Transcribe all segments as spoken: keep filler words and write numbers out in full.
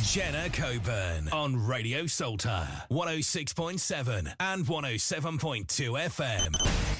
Jenna Coburn on Radio Salter, one oh six point seven and one oh seven point two F M.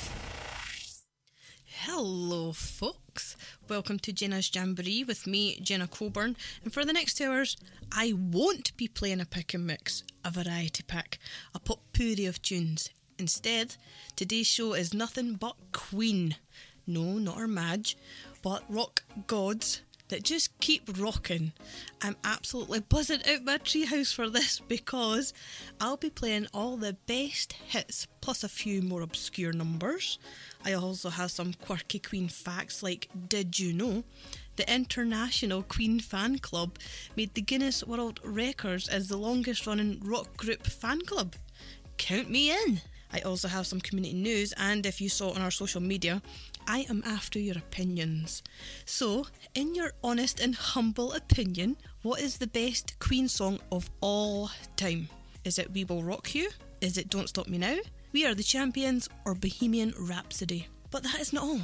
Hello, folks. Welcome to Jenna's Jamboree with me, Jenna Coburn. And for the next two hours, I won't be playing a pick and mix, a variety pack, a potpourri of tunes. Instead, today's show is nothing but Queen. No, not our Madge, but rock gods that just keep rocking. I'm absolutely buzzing out my treehouse for this because I'll be playing all the best hits plus a few more obscure numbers. I also have some quirky Queen facts like, did you know the International Queen Fan Club made the Guinness World Records as the longest running rock group fan club? Count me in! I also have some community news, and if you saw it on our social media, I am after your opinions. So, in your honest and humble opinion, what is the best Queen song of all time? Is it We Will Rock You? Is it Don't Stop Me Now? We Are the Champions? Or Bohemian Rhapsody? But that is not all.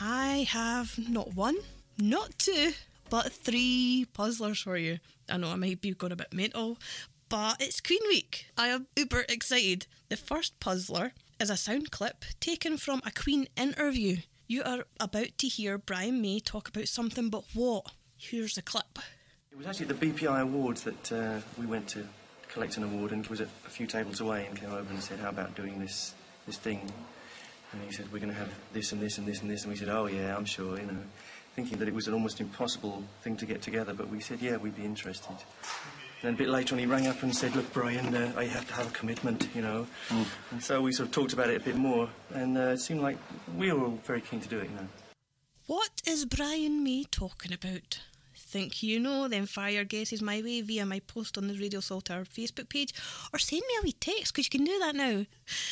I have not one, not two, but three puzzlers for you. I know I might be going a bit mental, but it's Queen Week. I am uber excited. The first puzzler is a sound clip taken from a Queen interview. You are about to hear Brian May talk about something, but what? Here's the clip. It was actually the B P I Awards that uh, we went to collect an award, and was a few tables away and came over and said, how about doing this this thing? And he said, we're going to have this and this and this and this. And we said, oh yeah, I'm sure, you know, thinking that it was an almost impossible thing to get together, but we said, yeah, we'd be interested. And then a bit later on he rang up and said, look, Brian, uh, I have to have a commitment, you know. Mm. And so we sort of talked about it a bit more, and uh, it seemed like we were all very keen to do it, you know. What is Brian May talking about? Think you know? Then fire your guesses my way via my post on the Radio Salter Facebook page, or send me a wee text, because you can do that now.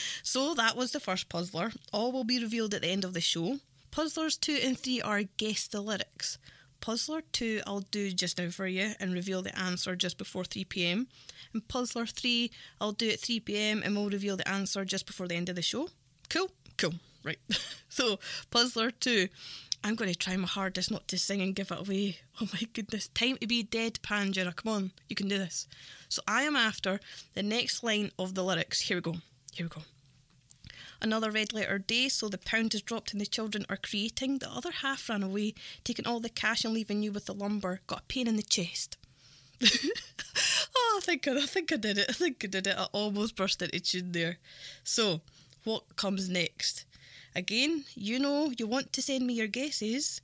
So that was the first puzzler. All will be revealed at the end of the show. Puzzlers two and three are Guess the Lyrics. Puzzler two I'll do just now for you and reveal the answer just before three p m. And Puzzler three I'll do at three p m and we'll reveal the answer just before the end of the show. Cool? Cool. Right. So, Puzzler two. I'm going to try my hardest not to sing and give it away. Oh my goodness. Time to be deadpan, Jenna. Come on. You can do this. So, I am after the next line of the lyrics. Here we go. Here we go. Another red letter day, so the pound is dropped and the children are creating. The other half ran away, taking all the cash and leaving you with the lumber. Got a pain in the chest. oh, I think I, I think I did it. I think I did it. I almost burst into tune there. So, what comes next? Again, you know, you want to send me your guesses.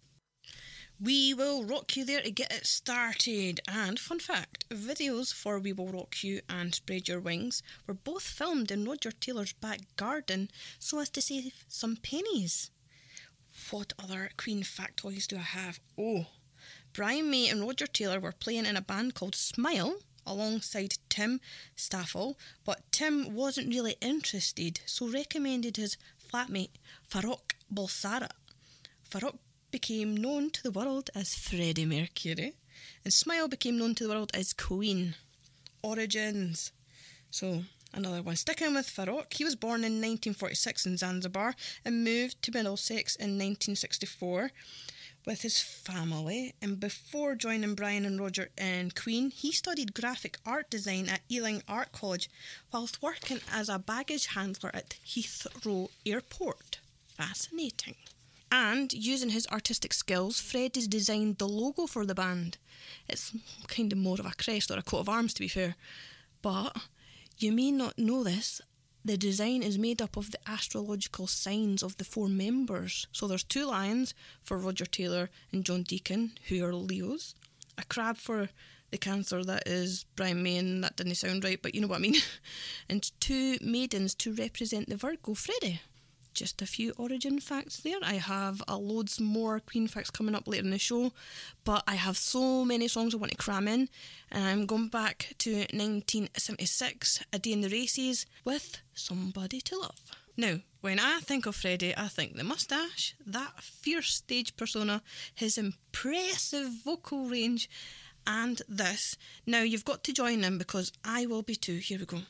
We Will Rock You there to get it started. And fun fact, videos for We Will Rock You and Spread Your Wings were both filmed in Roger Taylor's back garden so as to save some pennies. What other Queen factoids do I have? Oh, Brian May and Roger Taylor were playing in a band called Smile alongside Tim Staffel, but Tim wasn't really interested, so recommended his flatmate Farrokh Bulsara. Farrokh became known to the world as Freddie Mercury, and Smile became known to the world as Queen. Origins. So, another one. Sticking with Farrokh, he was born in nineteen forty-six in Zanzibar and moved to Middlesex in nineteen sixty-four with his family, and before joining Brian and Roger and Queen, he studied graphic art design at Ealing Art College whilst working as a baggage handler at Heathrow Airport. Fascinating. And using his artistic skills, Fred has designed the logo for the band. It's kind of more of a crest or a coat of arms, to be fair. But you may not know this, the design is made up of the astrological signs of the four members. So there's two lions for Roger Taylor and John Deacon, who are Leos. A crab for the Cancer, that is Brian May, and that didn't sound right, but you know what I mean. And two maidens to represent the Virgo, Freddie. Just a few origin facts there. I have uh, loads more Queen facts coming up later in the show, but I have so many songs I want to cram in, and I'm going back to nineteen seventy-six, A Day in the Races, with Somebody to Love. Now, when I think of Freddie, I think the moustache, that fierce stage persona, his impressive vocal range, and this. Now, you've got to join in because I will be too. Here we go.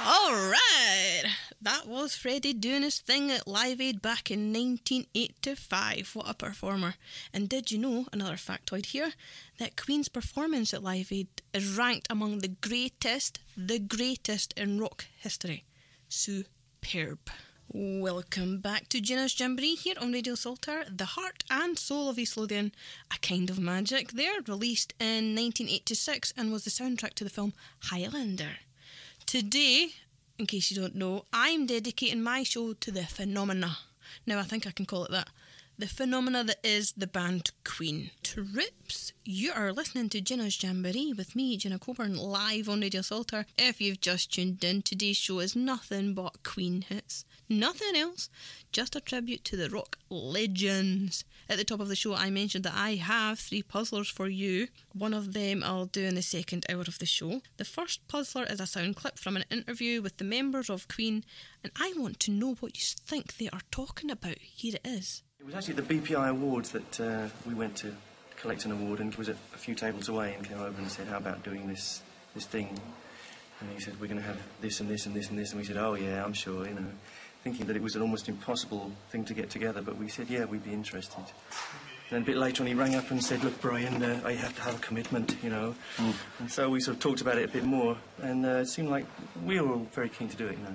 All right, that was Freddie doing his thing at Live Aid back in nineteen eighty-five. What a performer. And did you know, another factoid here, that Queen's performance at Live Aid is ranked among the greatest, the greatest in rock history. Superb. Welcome back to Jenna's Jamboree here on Radio Saltaire, the heart and soul of East Lothian. A Kind of Magic there, released in nineteen eighty-six and was the soundtrack to the film Highlander. Today, in case you don't know, I'm dedicating my show to the phenomena. Now I think I can call it that. The phenomena that is the band Queen. Trips, you are listening to Jenna's Jamboree with me, Jenna Coburn, live on Radio Saltaire. If you've just tuned in, today's show is nothing but Queen hits. Nothing else. Just a tribute to the rock legends. At the top of the show, I mentioned that I have three puzzlers for you. One of them I'll do in the second hour of the show. The first puzzler is a sound clip from an interview with the members of Queen, and I want to know what you think they are talking about. Here it is. It was actually the B P I Awards that uh, we went to collect an award, and was a, a few tables away and came over and said, how about doing this this thing? And he said, we're going to have this and this and this and this. And we said, oh yeah, I'm sure, you know, thinking that it was an almost impossible thing to get together. But we said, yeah, we'd be interested. And then a bit later on he rang up and said, look, Brian, uh, I have to have a commitment, you know. Mm. And so we sort of talked about it a bit more, and uh, it seemed like we were all very keen to do it, you know.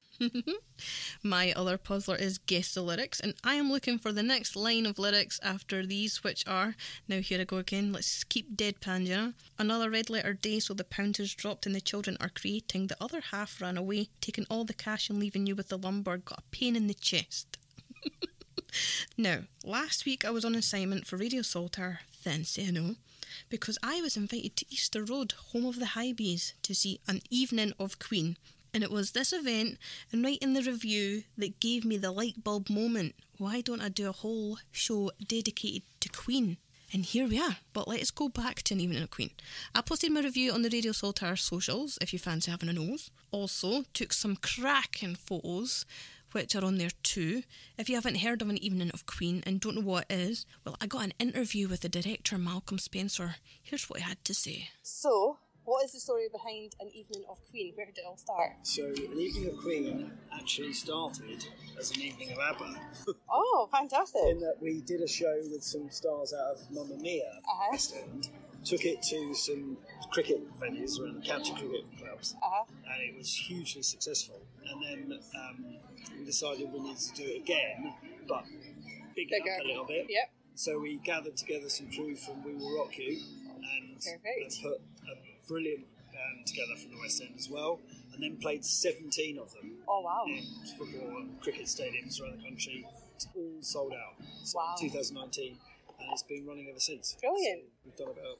My other puzzler is guess the lyrics, and I am looking for the next line of lyrics after these, which are, now here I go again, let's keep deadpan, Jenna. Another red letter day, so the pound has dropped and the children are creating. The other half ran away, taking all the cash and leaving you with the lumber. Got a pain in the chest. Now, last week I was on assignment for Radio Saltaire, then say no, because I was invited to Easter Road, home of the Highbees, to see An Evening of Queen. And it was this event, and right in the review, that gave me the light bulb moment. Why don't I do a whole show dedicated to Queen? And here we are. But let's go back to An Evening of Queen. I posted my review on the Radio Saltaire socials, if you fancy having a nose. Also, took some cracking photos, which are on there too. If you haven't heard of An Evening of Queen and don't know what it is, well, I got an interview with the director, Malcolm Spencer. Here's what he had to say. So, what is the story behind An Evening of Queen? Where did it all start? So, An Evening of Queen actually started as An Evening of ABBA. Oh, fantastic. In that we did a show with some stars out of Mamma Mia, uh-huh. West End, took it to some cricket venues around the county cricket clubs, uh-huh. and it was hugely successful. And then um, we decided we needed to do it again, but big it up a little bit. Yep. So we gathered together some crew from We Will Rock You, and, and put a brilliant band together from the West End as well, and then played seventeen of them. Oh wow! In football and cricket stadiums around the country. It's all sold out. So wow! twenty nineteen, and it's been running ever since. Brilliant. So we've done about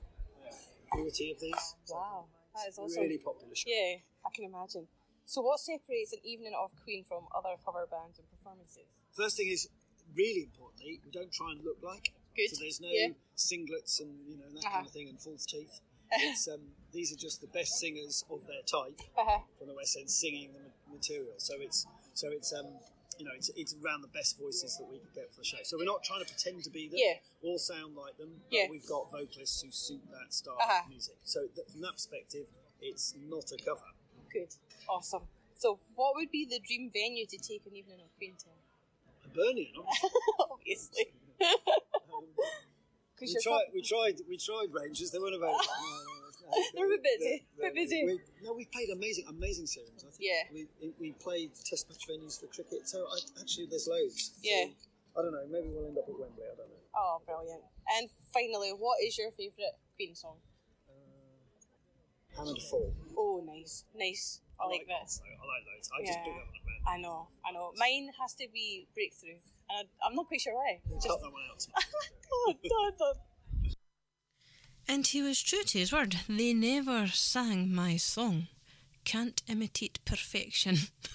forty of these. Wow, that is awesome. Really popular show. Yeah, I can imagine. So, what separates An Evening of Queen from other cover bands and performances? First thing is, really importantly, we don't try and look like. Good. So there's no yeah. singlets and you know that uh-huh. kind of thing and false teeth. It's um, these are just the best singers of their type uh-huh. from the West End singing the material. So it's so it's um you know it's it's around the best voices that we could get for the show. So we're not trying to pretend to be them yeah. or sound like them, but yeah. we've got vocalists who suit that style uh-huh. of music. So th- from that perspective, it's not a cover. Good, awesome. So what would be the dream venue to take An Evening of Queen to? Hibernian, obviously. um, we tried, we tried, we tried Rangers. They weren't available. No, no, no, they were a bit busy. They're, they're, bit busy. We, no, we played amazing, amazing series. I think. Yeah. We we played test match venues for cricket. So I, actually, there's loads. Yeah. So, I don't know. Maybe we'll end up at Wembley. I don't know. Oh, brilliant! And finally, what is your favourite Queen song? Uh, Hammer to Fall. Oh, nice, nice. I, I like, like that. So I like those. I yeah. just pick up on a band. I know, I know. Mine has to be Breakthrough, and I, I'm not quite sure why. We'll just... cut that one out. oh, don't, don't. And he was true to his word. They never sang my song. Can't imitate perfection.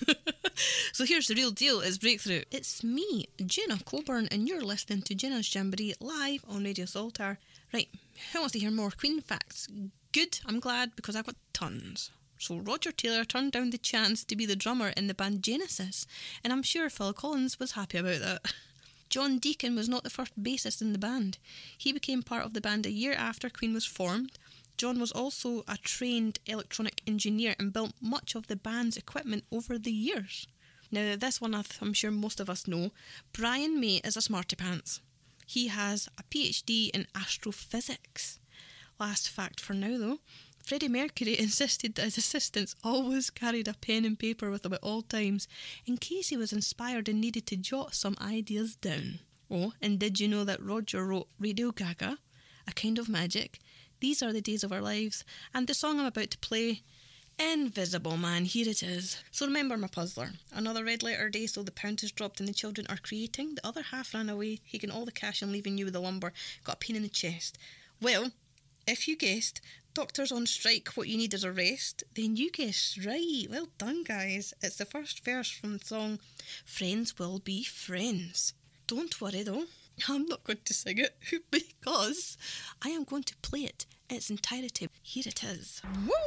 So here's the real deal, it's Breakthrough. It's me, Jenna Coburn, and you're listening to Jenna's Jamboree live on Radio Saltaire. Right, who wants to hear more Queen facts? Good, I'm glad, because I've got tons. So Roger Taylor turned down the chance to be the drummer in the band Genesis, and I'm sure Phil Collins was happy about that. John Deacon was not the first bassist in the band. He became part of the band a year after Queen was formed. John was also a trained electronic engineer and built much of the band's equipment over the years. Now, this one I'm sure most of us know. Brian May is a smarty pants. He has a PhD in astrophysics. Last fact for now, though. Freddie Mercury insisted that his assistants always carried a pen and paper with them at all times, in case he was inspired and needed to jot some ideas down. Oh, and did you know that Roger wrote Radio Gaga, A Kind of Magic, These Are the Days of Our Lives, and the song I'm about to play, Invisible Man, here it is. So remember my puzzler. Another red letter day, so the pound has dropped and the children are creating. The other half ran away, taking all the cash and leaving you with the lumber. Got a pain in the chest. Well, if you guessed doctors on strike, what you need is a rest, then you guessed right. Well done, guys. It's the first verse from the song Friends Will Be Friends. Don't worry though, I'm not going to sing it because I am going to play it in its entirety. Here it is.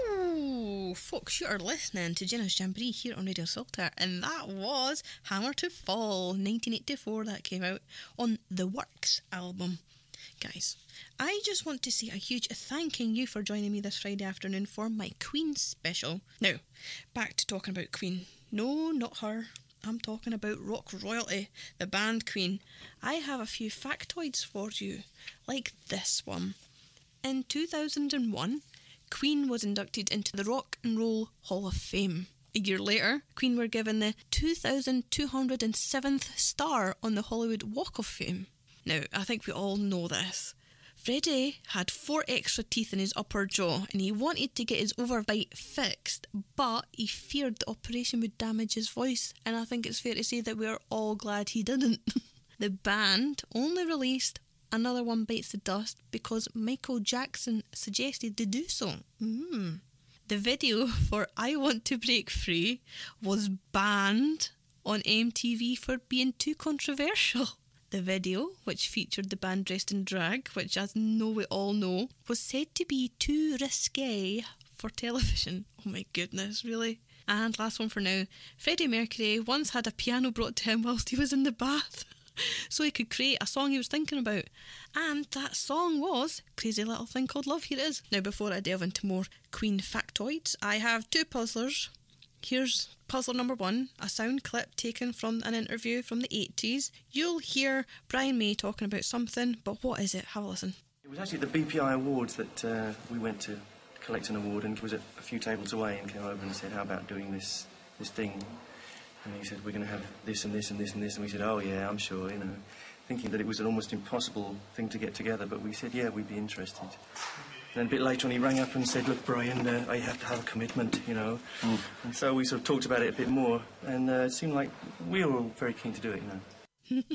Woo! Folks, you are listening to Jenna's Jamboree here on Radio Saltaire, and that was Hammer to Fall, nineteen eighty-four. That came out on the Works album. Guys, I just want to say a huge thanking you for joining me this Friday afternoon for my Queen special. Now, back to talking about Queen. No, not her. I'm talking about rock royalty, the band Queen. I have a few factoids for you, like this one. In two thousand one, Queen was inducted into the Rock and Roll Hall of Fame. A year later, Queen were given the two thousand two hundred seventh star on the Hollywood Walk of Fame. Now, I think we all know this. Freddie had four extra teeth in his upper jaw and he wanted to get his overbite fixed, but he feared the operation would damage his voice, and I think it's fair to say that we're all glad he didn't. The band only released Another One Bites the Dust because Michael Jackson suggested to do so. Mm. The video for I Want to Break Free was banned on M T V for being too controversial. The video, which featured the band dressed in drag, which as know we all know, was said to be too risque for television. Oh my goodness, really? And last one for now. Freddie Mercury once had a piano brought to him whilst he was in the bath, so he could create a song he was thinking about. And that song was Crazy Little Thing Called Love. Here it is. Now, before I delve into more Queen factoids, I have two puzzlers. Here's puzzle number one, a sound clip taken from an interview from the eighties. You'll hear Brian May talking about something, but what is it? Have a listen. It was actually the B P I Awards that uh, we went to collect an award, and was a few tables away and came over and said, how about doing this this thing? And he said, we're going to have this and this and this and this. And we said, oh yeah, I'm sure, you know, thinking that it was an almost impossible thing to get together, but we said, yeah, we'd be interested. And then a bit later on he rang up and said, look, Brian, uh, I have to have a commitment, you know. Mm. And so we sort of talked about it a bit more, and uh, it seemed like we were all very keen to do it, you know.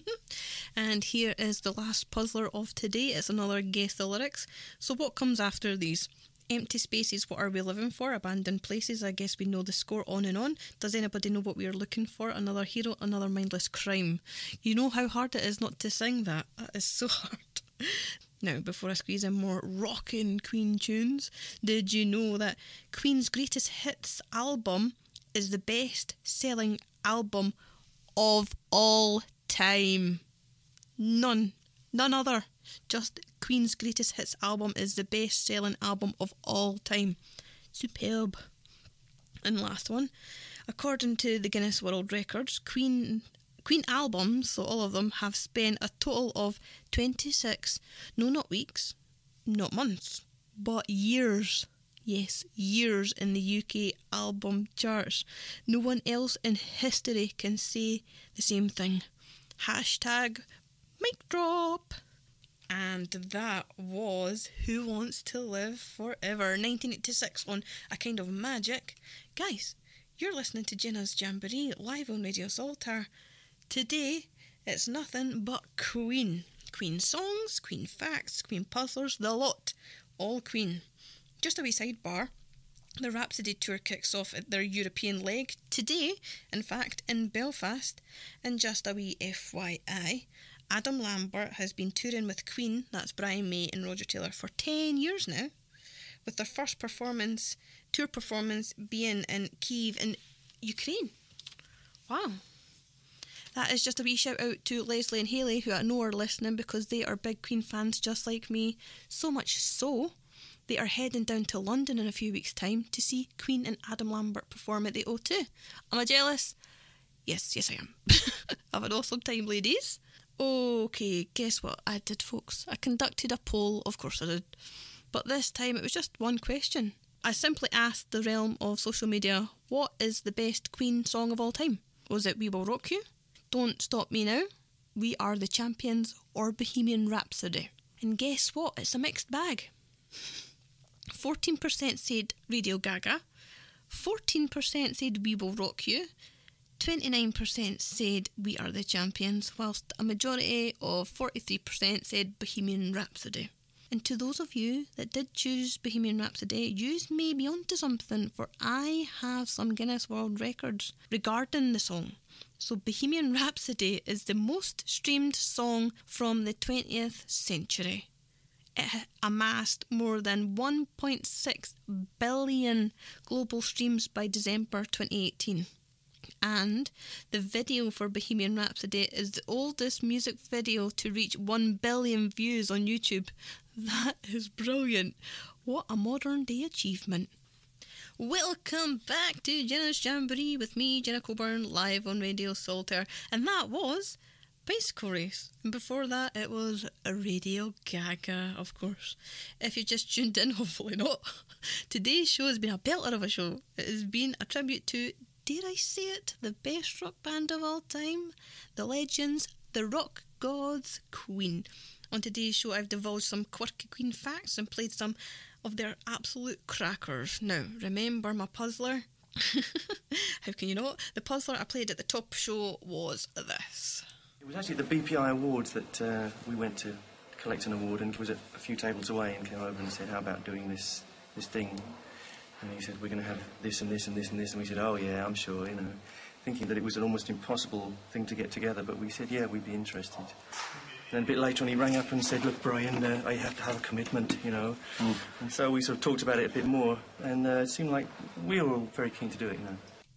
And here is the last puzzler of today. It's another Guess the Lyrics. So what comes after these? Empty spaces, what are we living for? Abandoned places, I guess we know the score. On and on. Does anybody know what we are looking for? Another hero, another mindless crime. You know how hard it is not to sing that. That is so hard. Now, before I squeeze in more rockin' Queen tunes, did you know that Queen's Greatest Hits album is the best-selling album of all time? None. None other. Just Queen's Greatest Hits album is the best-selling album of all time. Superb. And last one. According to the Guinness World Records, Queen... Queen albums, so all of them, have spent a total of twenty-six, no, not weeks, not months, but years, yes, years in the U K album charts. No one else in history can say the same thing. Hashtag mic drop. And that was Who Wants to Live Forever, nineteen eighty-six on A Kind of Magic. Guys, you're listening to Jenna's Jamboree live on Radio Saltaire. Today, it's nothing but Queen. Queen songs, Queen facts, Queen puzzlers, the lot. All Queen. Just a wee sidebar. The Rhapsody Tour kicks off at their European leg today, in fact, in Belfast. And just a wee F Y I, Adam Lambert has been touring with Queen, that's Brian May and Roger Taylor, for ten years now, with their first performance, tour performance, being in Kyiv in Ukraine. Wow. That is just a wee shout out to Leslie and Hayley, who I know are listening because they are big Queen fans just like me. So much so they are heading down to London in a few weeks' time to see Queen and Adam Lambert perform at the O two. Am I jealous? Yes, yes I am. Have an awesome time, ladies. Okay, guess what I did, folks? I conducted a poll, of course I did. But this time it was just one question. I simply asked the realm of social media, what is the best Queen song of all time? Was it We Will Rock You, Don't Stop Me Now, We Are the Champions, or Bohemian Rhapsody? And guess what? It's a mixed bag. fourteen percent said Radio Gaga, fourteen percent said We Will Rock You, twenty-nine percent said We Are the Champions, whilst a majority of forty-three percent said Bohemian Rhapsody. And to those of you that did choose Bohemian Rhapsody, yous may be onto something, for I have some Guinness World Records regarding the song. So Bohemian Rhapsody is the most streamed song from the twentieth century. It amassed more than one point six billion global streams by December twenty eighteen. And the video for Bohemian Rhapsody is the oldest music video to reach one billion views on YouTube. That is brilliant. What a modern day achievement. Welcome back to Jenna's Jamboree with me, Jenna Coburn, live on Radio Solitaire. And that was Bicycle Race. And before that, it was a Radio Gaga, of course. If you just tuned in, hopefully not. Today's show has been a belter of a show. It has been a tribute to, dare I say it, the best rock band of all time, the legends, the rock gods, Queen. On today's show, I've divulged some quirky Queen facts and played some of their absolute crackers. Now, remember my puzzler? How can you not? The puzzler I played at the top show was this. It was actually the B P I Awards that uh, we went to collect an award, and was a, a few tables away, and came over and said, how about doing this, this thing? And he said, we're going to have this and this and this and this. And we said, oh, yeah, I'm sure, you know, thinking that it was an almost impossible thing to get together. But we said, yeah, we'd be interested. And then a bit later on, he rang up and said, look, Brian, uh, I have to have a commitment, you know. Mm. And so we sort of talked about it a bit more. And uh, it seemed like we were all very keen to do it, you know.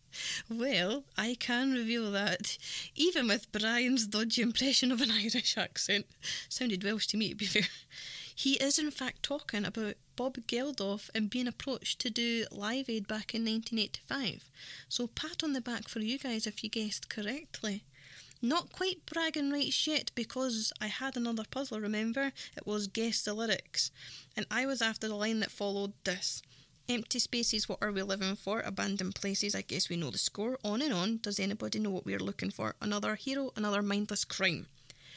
Well, I can reveal that, even with Brian's dodgy impression of an Irish accent, sounded Welsh to me, to be fair, he is in fact talking about Bob Geldof and being approached to do Live Aid back in nineteen eighty-five. So pat on the back for you guys if you guessed correctly. Not quite bragging rights yet, because I had another puzzle, remember? It was Guess the Lyrics. And I was after the line that followed this. Empty spaces, what are we living for? Abandoned places, I guess we know the score. On and on, does anybody know what we're looking for? Another hero, another mindless crime.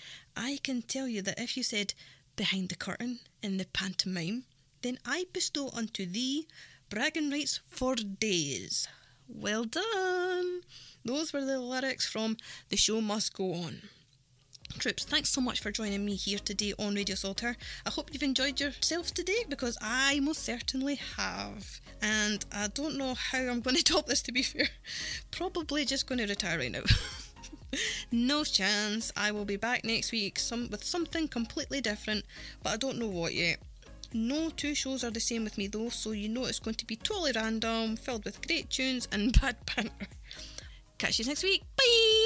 I can tell you that if you said behind the curtain in the pantomime, then I bestow unto thee bragging rights for days. Well done! Those were the lyrics from The Show Must Go On. Troops, thanks so much for joining me here today on Radio Solitaire. I hope you've enjoyed yourselves today, because I most certainly have. And I don't know how I'm going to top this, to be fair. Probably just going to retire right now. No chance. I will be back next week some with something completely different, but I don't know what yet. No two shows are the same with me though, so you know it's going to be totally random, filled with great tunes and bad banter. Catch you next week. Bye!